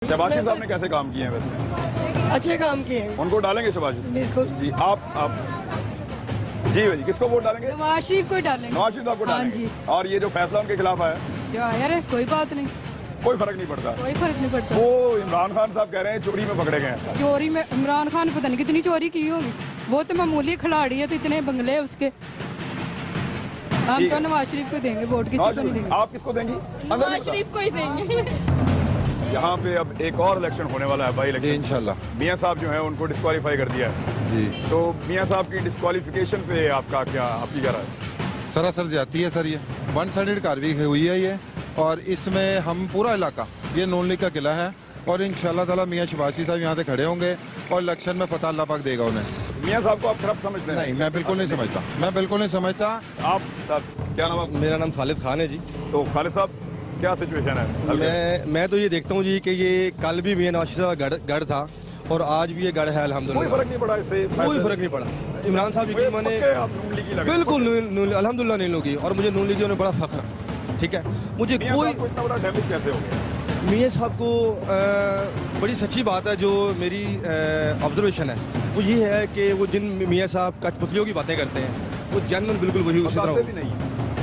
शहबाज शरीफ साहब ने कैसे काम किए हैं वैसे? अच्छे काम किए हैं। उनको डालेंगे शहबाज शरीफ? बिल्कुल जी। आप जी भाई किसको वोट डालेंगे? नवाज शरीफ को डालेंगे। नवाज शरीफ साहब को डालेंगे। जी। और ये जो फैसला उनके खिलाफ आया जो आया रे कोई बात नहीं, कोई फर्क नहीं पड़ता? कोई फर्क नहीं पड़ता। वो इमरान खान साहब कह रहे हैं चोरी में पकड़े गए हैं। चोरी में इमरान खान पता नहीं कितनी चोरी की होगी, वो तो मामूली खिलाड़ी है, तो इतने बंगले उसके। हम तो नवाज शरीफ को देंगे वोट, किसी को नहीं देंगे। आप किसको देंगी? नवाज शरीफ को ही देंगे। यहाँ पे अब एक और इलेक्शन होने वाला है, बाई इलेक्शन इंशाल्लाह। मियाँ साहब जो है उनको डिस्क्वालीफाई कर दिया है जी। तो मियाँ साहब की डिस्क्वालिफिकेशन पे आपका क्या, आपकी क्या राय? सरासर जाती है सर, ये 1 साइडेड कार्रवाई हुई है ये, और इसमें हम पूरा इलाका, ये नून लीग का किला है, और इंशाल्लाह ताला मियाँ शहबाज शरीफ साहब यहाँ से खड़े होंगे और इलेक्शन में फतह अल्लाह पाक देगा उन्हें। मियाँ साहब को आप खराब समझते हैं? नहीं, मैं बिल्कुल नहीं समझता, मैं बिल्कुल नहीं समझता। आप क्या नाम है? मेरा नाम खालिद खान है जी। तो खालिद साहब क्या सिचुएशन है? मैं तो ये देखता हूँ जी कि ये कल भी मियाँ नवाज शरीफ साहब गढ़ था और आज भी ये गढ़ है अल्हम्दुलिल्लाह। कोई फर्क नहीं पड़ा इससे? कोई फर्क नहीं पड़ा। इमरान साहब यकीन माने बिल्कुल अल्हम्दुलिल्लाह नहीं लोगी, और मुझे नून लीगियों ने बड़ा फख्र है। ठीक है, मुझे कोई इतना बड़ा डैमेज कैसे हो गया? मियाँ साहब को बड़ी सच्ची बात है, जो मेरी ऑब्जर्वेशन है वो ये है कि वो जिन मियाँ साहब कठपुतलियों की बातें करते हैं वो जनरल बिल्कुल वही उसी तरह।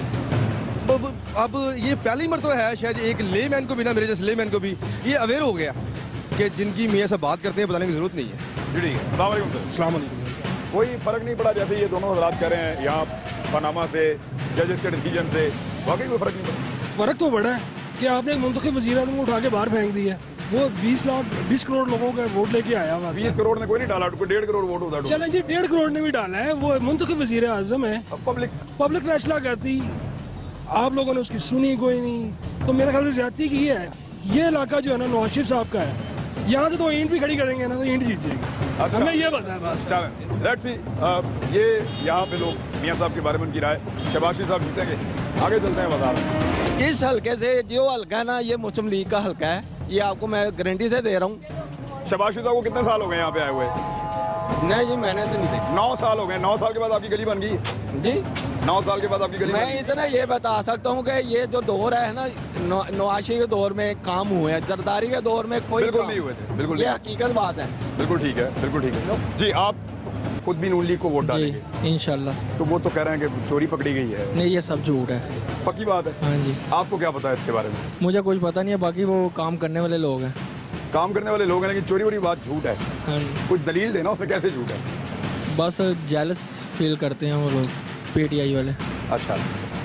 अब ये पहली मरतबा है शायद एक लेमैन को भी ना, मेरे जैसे लेमैन को भी ये अवेयर हो गया कि जिनकी मियाँ से बात करते हैं बताने की जरूरत नहीं है। अस्सलाम वालेकुम। कोई फर्क नहीं पड़ा जैसे ये दोनों हजरात कह रहे हैं यहाँ पनामा से, जजेस के डिसीजन से, वाकई कोई फर्क नहीं पड़ा? फर्क तो बड़ा है कि आपने एक मुंतखब वज़ीर-ए-आज़म को उठा के बाहर फेंक दिया। वो 20 करोड़ लोगों का वोट लेके आया हुआ। 20 करोड़ ने कोई नहीं डाला, 1.5 करोड़ वोट होता। चलें जी, 1.5 करोड़ ने भी डाला है, वो मुंतखब वज़ीर-ए-आज़म है, पब्लिक फैसला करती, आप लोगों ने उसकी सुनी कोई नहीं। तो मेरे ख्याल से ज्यादती की है। ये इलाका जो है ना नवाज शरीफ साहब का है, यहाँ से तो ईंट भी खड़ी करेंगे ना तो ईंट जीत जाएगी। अच्छा। हमें ये पता है बस। Let's see. ये यहाँ पे लोग मियाँ साहब के बारे में उनकी राय, शहबाज शरीफ साहब जीतेंगे? आगे चलते हैं बाजार। इस हल्के से जो हल्का है ना, ये मुस्लिम लीग का हल्का है, ये आपको मैं गारंटी से दे रहा हूँ। शहबाज शरीफ साहब को कितने साल हो गए यहाँ पे आए हुए? नहीं जी, मैंने तो नहीं देखी। 9 साल हो गए। 9 साल के बाद आपकी गली बन गई जी? 9 साल के बाद आपकी गली? मैं इतना ये बता सकता हूँ कि ये जो दौर है ना, नवाज शरीफ के दौर में काम हुए हैं, जरदारी के दौर में कोई बिल्कुल नहीं हुए थे। बिल्कुल, ये हकीकत बात है। बिल्कुल ठीक है, बिल्कुल ठीक है जी। आप खुद भी नून लीग को वोट डालेंगे? इंशाल्लाह। तो वो तो कह रहे हैं कि चोरी पकड़ी गई है। नहीं, ये सब झूठ है। पक्की बात है? हाँ जी। आपको क्या पता है इसके बारे में? मुझे कुछ पता नहीं है, बाकी वो काम करने वाले लोग हैं। काम करने वाले लोग हैं, लेकिन चोरी वोरी बात झूठ है। हाँ जी। कुछ दलील देना उसमें, कैसे झूठ है? बस जेलस फील करते हैं वो लोग, पीटीआई वाले। अच्छा,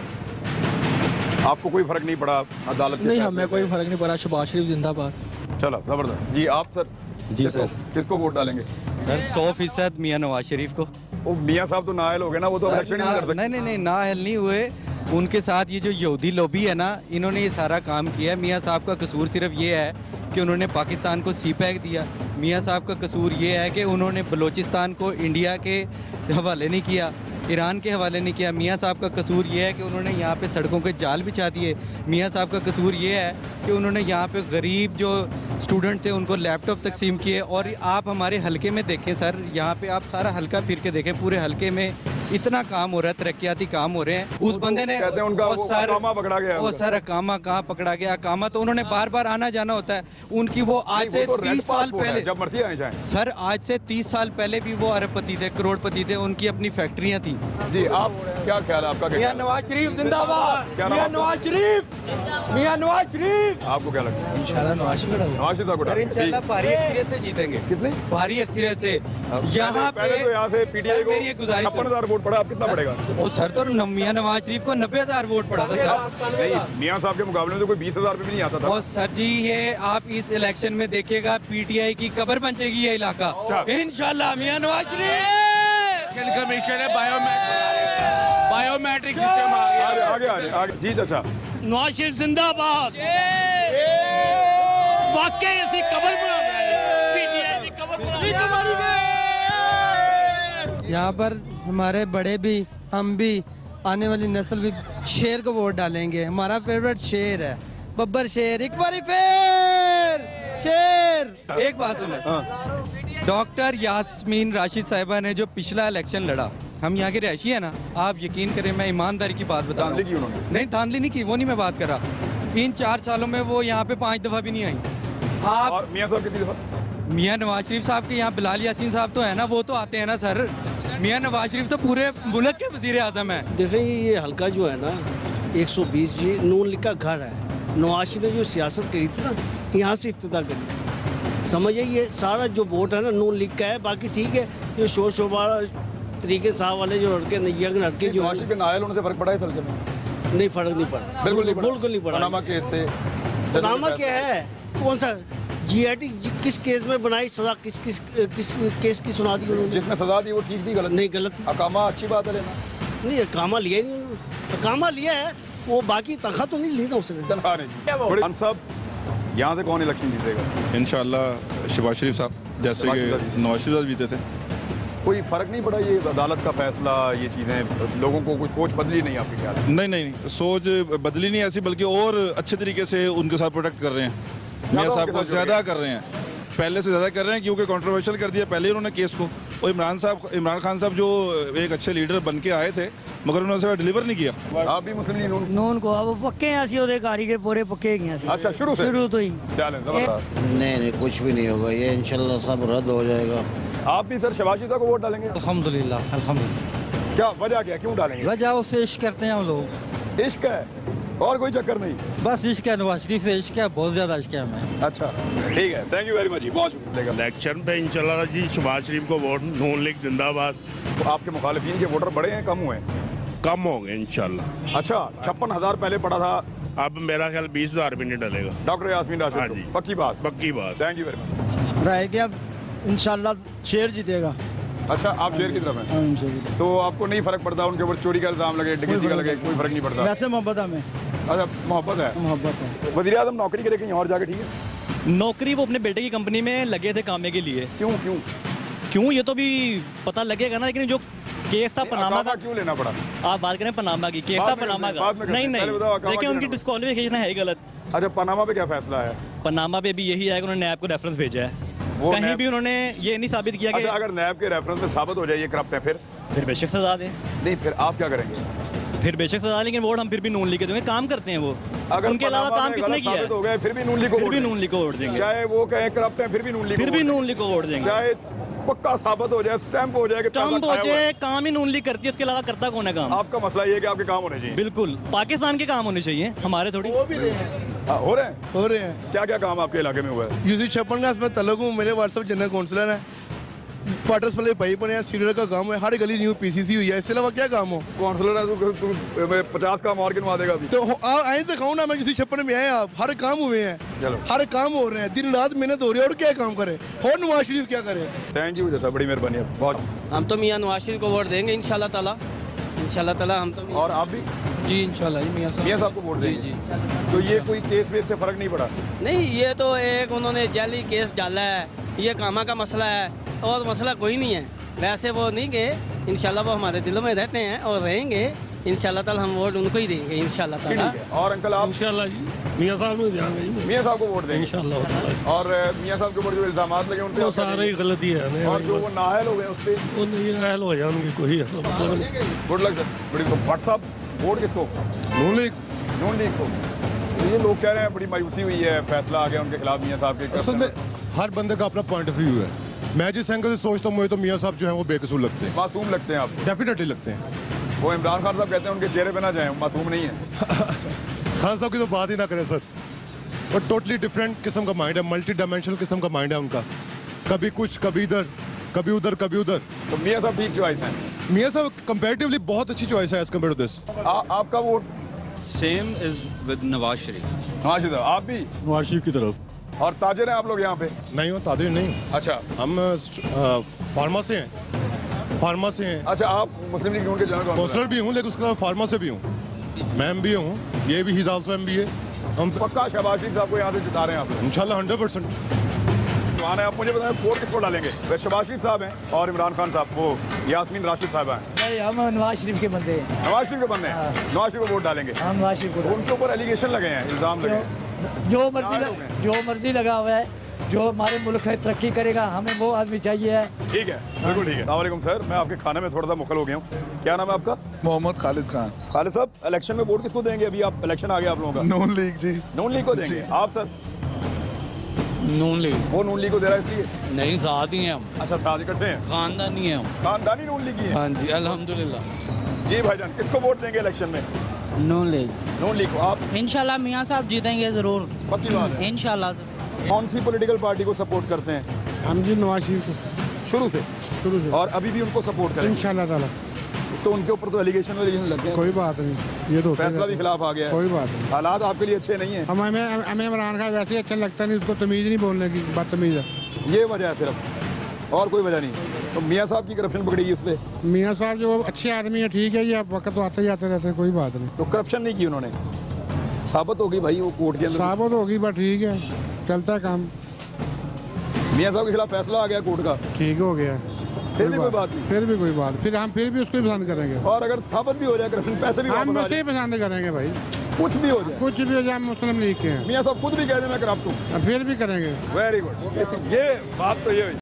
आपको कोई फर्क नहीं पड़ा अदालत? नहीं, हमें कोई फर्क नहीं पड़ा। शहबाज शरीफ जिंदाबाद। चलो, जबरदस्त जी। आप सर? जी सर। किसको वोट डालेंगे? सर 100% मियाँ नवाज शरीफ को। वो मियाँ साहब तो नाअहल हो गए ना, वो तो इलेक्शन नहीं कर सकते। नहीं, नाअहल नहीं हुए। उनके साथ ये जो यहूदी लॉबी है ना, इन्होंने ये सारा काम किया है। मियाँ साहब का कसूर सिर्फ ये है कि उन्होंने पाकिस्तान को CPEC दिया। मियाँ साहब का कसूर ये है कि उन्होंने बलूचिस्तान को इंडिया के हवाले नहीं किया, ईरान के हवाले नहीं किया। मियाँ साहब का कसूर ये है कि उन्होंने यहाँ पे सड़कों के जाल बिछा दिए। मियाँ साहब का कसूर ये है कि उन्होंने यहाँ पे गरीब जो स्टूडेंट थे उनको लैपटॉप तकसीम किए। और आप हमारे हलके में देखें सर, यहाँ पे आप सारा हलका फिर के देखें, पूरे हलके में इतना काम हो रहा है, तरक्याती काम हो रहे हैं। उस बंदे ने कहते हैं उनका अकामा पकड़ा गया। वो सर अकामा कहाँ पकड़ा गया? अकामा तो उन्होंने बार बार आना जाना होता है। उनकी वो आज से 30 साल पहले, जब मर्जी आए जाएं सर, आज से 30 साल पहले भी वो अरबपति थे, करोड़पति थे, उनकी अपनी फैक्ट्रियाँ थी। जी, आप क्या ख्याल है आपका? मियाँ नवाज शरीफ जिंदाबाद। मियाँ नवाज शरीफ, मियाँ नवाज शरीफ। आपको क्या लगता है? इंशाल्लाह नवाज शरीफ को इंशाल्लाह भारी अक्सरियत से जीतेंगे। कितने? भारी अक्सरियत से। यहाँ पहले तो यहाँ से पीटीआई को मेरी एक गुजारिश है। 56,000 वोट पड़ा, अब कितना पड़ेगा? वो सर तो मियाँ नवाज शरीफ को 90,000 वोट पड़ा था सर। नहीं, मियाँ साहब के मुकाबले में तो कोई 20,000 भी नहीं आता था। और सर जी, ये आप इस इलेक्शन में देखिएगा, पीटीआई की कब्र बन जाएगी ये इलाका इंशाल्लाह। मियाँ नवाज शरीफ कमीशन है, बायोमेट्रिक सिस्टम आगे जी। चाचा, नवाज शरीफ जिंदाबाद। वाकई ऐसी कब्र बना पीटीआई की कब्र बना। यहाँ पर हमारे बड़े भी, हम भी, आने वाली नस्ल भी शेर को वोट डालेंगे। हमारा फेवरेट शेर है बब्बर शेर। एक बारी फिर शेर। एक बात सुनो, डॉक्टर यास्मीन राशिद साहिबा ने जो पिछला इलेक्शन लड़ा, हम यहाँ के रहायशी है ना, आप यकीन करें, मैं ईमानदारी की बात बता रहा हूँ। नहीं, धांधली नहीं की, वो नहीं मैं बात कर रहा। इन 4 सालों में वो यहाँ पे 5 दफा भी नहीं आई। आप और मियाँ साहब कितनी दफा? मियाँ नवाज शरीफ साहब के यहाँ बिलाल यासीन साहब तो है ना, वो तो आते हैं ना सर। मियाँ नवाज शरीफ तो पूरे मुल्क के वजीर आजम है। देखिए ये हल्का जो है ना 120 जी नून लीग का घर है। नवाज शरीफ ने जो सियासत करी थी ना, यहाँ से इफ्तिदा करी, समझिए ये सारा जो वोट है ना नून लीग का है। बाकी ठीक है, ये शोर शोबार तरीके साहब वाले जो लड़के नैया के लड़के जो नवाज शरीफ के नायल होने से फर्क पड़ा है सर? नहीं, फर्क नहीं पड़ा, बिल्कुल नहीं पड़ा। बिल्कुल नहीं पड़ा। पनामा केस से पनामा क्या है, कौन सा जीआईटी किस केस में बनाई, सजा किस किस किस केस की सुना दी उन्होंने? जिसमें सजा दी वो ठीक थी गलत? नहीं, गलत थी। अकामा अच्छी बात है लेना? नहीं, अकामा लिया ही नहीं उन्होंने। अकामा लिया है वो, बाकी तनख्वाह तो नहीं ली ना उसने। तनख्वाह नहीं। खान साहब यहाँ से कौन इलेक्शन जीतेगा? इंशाल्लाह शहबाज शरीफ साहब, जैसे कि नवाज शरीफ जीते थे। कोई फर्क नहीं पड़ा ये अदालत का फैसला, ये चीज़ें लोगों को कोई सोच बदली नहीं आपके ख्याल में? नहीं, सोच बदली नहीं ऐसी, बल्कि और अच्छे तरीके से उनके साथ प्रोटेक्ट कर रहे हैं। मियाँ साहब को ज़्यादा कर रहे हैं, पहले से ज़्यादा कर रहे हैं, क्योंकि कंट्रोवर्शियल कर दिया पहले उन्होंने केस को। और इमरान खान साहब जो एक अच्छे लीडर बन के आए थे, मगर उन्होंने डिलीवर नहीं किया। आप भी मुस्लिम लीग नून को अब पक्के हैं, ਅਸੀਂ ਉਹਦੇ ਕਾਰੀਗਰ पूरे पक्के हैं। अच्छा, शुरू तो ही नहीं, कुछ भी नहीं होगा, ये इंशाल्लाह सब रद्द हो जाएगा। आप भी सर शहबाज शरीफ को वोट डालेंगे? अल्हम्दुलिल्लाह, अल्हम्दुलिल्लाह। क्या वजह क्या, क्यों डालेंगे? वजह उससे इश्क करते हैं हम लोग। इश्क है और कोई चक्कर नहीं? बस इश्क है, नवाज शरीफ से इश्क है, बहुत ज्यादा इश्क है हमें। अच्छा, ठीक है, थैंक यू वेरी मच जी, बहुत शुक्रिया। इलेक्शन पे इंशाल्लाह जी शहबाज शरीफ को वोट, नून लीग जिंदाबाद। तो आपके मुखालिफिन के वोटर बढ़े हैं कम हुए हैं? कम हो गए इंशाल्लाह। अच्छा, 56,000 पहले पड़ा था, अब मेरा ख्याल 20,000 भी नहीं डलेगा। डॉक्टर यास्मीन राशिद? हाँ जी, पक्की बात? पक्की बात। Thank you very much. रह गया इंशाल्लाह शेर जीतेगा। अच्छा, आप शेर की तरफ हैं? तो आपको नहीं फर्क पड़ता उनके ऊपर चोरी का इल्जाम लगे, डकैती का लगे, कोई फर्क नहीं पड़ता? वैसे मोहब्बत हमें। अच्छा, मोहब्बत है? मोहब्बत है। वज़ीर आज़म नौकरी करे कहीं और जाके, ठीक है? नौकरी वो अपने बेटे की कंपनी में लगे थे कामे के लिए। क्यों ये तो भी पता लगेगा ना, लेकिन जो केस था पनामा का, क्यों लेना पड़ा? आप बात करें पनामा की, केस था पनामा का। नहीं, देखिए उनकी डिस्क्वालिफिकेशन है ही गलत। अच्छा, पनामा पे क्या फैसला है? पनामा पे भी यही है कि उन्होंने नैब को रेफरेंस भेजा है, कहीं भी उन्होंने ये नहीं साबित किया कि अगर नैब के रेफरेंस में साबित हो जाए ये करप्ट है, फिर बेशक सजा दें। नहीं, फिर आप क्या करेंगे? फिर बेशक सजा, लेकिन वोट हम फिर भी नून लीग के देंगे। काम करते हैं वो, उनके अलावा काम किसने किया है? हो गए फिर भी नून लीग को वोट देंगे। चाहे वो कहे करप्ट है, फिर भी नून लीग को वोट देंगे। चाहे पक्का साबित हो जाए, स्टैंप हो जाए, काम ही नून लीग करती है, उसके अलावा करता कौन है काम? आपका मसला ये है कि आपके काम होने चाहिए। बिल्कुल, पाकिस्तान के काम होने चाहिए, हमारे थोड़ी। हो रहे हैं। क्या क्या काम आपके इलाके में हुआ है? यूसी 56 का इसमें तल्लुक हूँ, मेरे व्हाट्सएप जनरल काउंसलर है, क्वार्टर्स वाले भाई बने हैं, सीरियल का काम है, हर गली न्यू पीसीसी हुई है, इसके अलावा क्या काम हो? काउंसलर है तू 50 काम और गिनवा देगा अभी? तो आए दिखाओ ना, मैं यूसी 56 में आए, आप हर काम हुए हैं, हर काम हो रहे हैं, दिन रात मेहनत हो रही है, और क्या काम करे? और नवाज शरीफ क्या करे? थैंक यू जैसा, बड़ी मेहरबानी है बहुत। हम तो मियाँ नवाज शरीफ को वोट देंगे इंशाल्लाह ताला हम तो। और आप भी? जी इंशाल्लाह जी, मियाँ साहब को वोट देंगे। तो ये कोई केस वेस से फर्क नहीं पड़ा? नहीं, ये तो एक उन्होंने जाली केस डाला है, ये कामा का मसला है, और मसला कोई नहीं है। वैसे वो नहीं गए, इंशाल्लाह वो हमारे दिलों में रहते हैं और रहेंगे इंशाल्लाह ताला। हम वोट उनको ही देंगे इंशाल्लाह ताला। और अंकल आप? इंशाल्लाह जी, मियाँ साहब में ध्यान देंगे, मियाँ साहब को वोट देंगे इंशाल्लाह। और मियाँ साहब के ऊपर जो इल्जामात लगे उनपे वो सारे ही गलती है, और जो वो नाअहल हो गए उस पे वो नहीं नाअहल हो जाए, उनकी कोई मतलब नहीं। Good luck sir. बड़ी व्हाट्सअप वोट किसको? नून लीग को। तो ये लोग कह रहे हैं बड़ी मायूसी हुई है, फैसला आ गया उनके खिलाफ मियाँ साहब के। असल में हर बंदे का अपना पॉइंट ऑफ व्यू है। मैं जिस एंगल से सोचता हूँ, मुझे तो मियाँ साहब जो हैं वो बेकसूर लगते हैं, मासूम लगते हैं। आप? डेफिनेटली लगते हैं। वो इमरान खान साहब कहते हैं उनके चेहरे पे ना जाएं, मासूम नहीं है। खान साहब की तो बात ही ना करें सर, और टोटली डिफरेंट किस्म का माइंड है, मल्टी डायमेंशनल किस्म का माइंड है उनका, कभी कुछ, कभी इधर, कभी उधर, कभी उधर। तो मियाँ साहब ठीक चॉइस है? मियाँ साहब कंपैरेटिवली बहुत अच्छी चॉइस है एज कम्पेयर टू दिस। आपका वोट? Same is with Nawaz Sharif. Nawaz Sharif, आप भी नवाज शरीफ की तरफ। और ताजिर हैं आप लोग यहाँ पे? नहीं हो, ताजिर नहीं। अच्छा, हम फार्मा से हैं। अच्छा, आप मुस्लिम लीग के जनरल काउंसलर भी हूँ, लेकिन उसके अलावा फार्मा से भी हूँ, मैं MBA हूँ, ये भी ही इज आल्सो MBA। हम पक्का शहबाज शरीफ साहब को यहाँ से जिता रहे हैं आप? इंशाल्लाह 100%। आना है, आप मुझे बताएं वोट किसको डालेंगे? वे शहबाज शरीफ साहब हैं और इमरान खान साहब, वो यास्मीन राशिद साहब हैं। हम नवाज शरीफ के बंदे हैं। नवाज शरीफ के बंदे हैं? नवाज शरीफ को वोट डालेंगे? हम नवाज शरीफ को। उनके ऊपर एलिगेशन लगे हैं, इल्जाम लगे हैं, जो मर्जी लगा हुआ है, जो हमारे मुल्क है तरक्की करेगा, हमें वो आदमी चाहिए है। ठीक है, बिल्कुल ठीक है। अस्सलाम वालेकुम सर, मैं आपके खाने में थोड़ा सा मुखल हो गया हूँ। क्या नाम है आपका? मोहम्मद खालिद खान। खालिद साहब, इलेक्शन में वोट किसको देंगे? अभी आप इलेक्शन आ गया आप लोगों का। नून लीग जी। नून लीग को देंगे। आप सर? नून लीग। वो नून लीग को दे रहा है इसलिए? नहीं, साथ ही हैं हम। अच्छा, साथ इकट्ठे हैं, खानदानी हैं हम। खानदानी नून लीग है? हाँ जी, अल्हम्दुलिल्लाह। जी भाईजान, किसको वोट देंगे इलेक्शन में? नून लीग। नून लीग को। आप? इंशाल्लाह मियां साहब जीतेंगे जरूर। पक्की बात है? इंशाल्लाह। कौन सी पॉलिटिकल पार्टी को सपोर्ट करते हैं? हम जी नवाज शरीफ को। शुरू से? और अभी भी उनको सपोर्ट करें इंशाल्लाह ताला। तो उनके ऊपर तो एलिगेशन लग गए। कोई बात नहीं, ये तो फैसला भी खिलाफ आ गया है। कोई बात नहीं। हालात आपके लिए अच्छे नहीं है? हमें इमरान खान वैसे ही अच्छा लगता नहीं, उसको तमीज नहीं बोलने की, बदतमीज है। ये वजह है सिर्फ, और कोई वजह नहीं। तो मियाँ साहब की करप्शन पकड़ेगी उस पर? मियाँ साहब जो अच्छे आदमी है, ठीक है, ये वक्त तो आते ही आते रहते हैं, कोई बात नहीं। तो करप्शन नहीं की उन्होंने? साबित होगी भाई, वो कोर्ट के अंदर साबित होगी, बट ठीक है, चलता है काम। मियाँ साहब के खिलाफ फैसला आ गया कोर्ट का, ठीक हो गया, फिर भी कोई बात नहीं? फिर भी कोई बात, फिर हम फिर भी उसको ही पसंद करेंगे। और अगर साबित भी हो जाए करप्शन, पैसे भी हम उसे ही पसंद करेंगे भाई। कुछ भी हो जाए, कुछ भी हो जाए, हम मुस्लिम लीग के हैं। मियाँ साहब खुद भी कह दें मैं करप्ट हूँ, फिर भी करेंगे। वेरी गुड, ये बात तो ये हुई।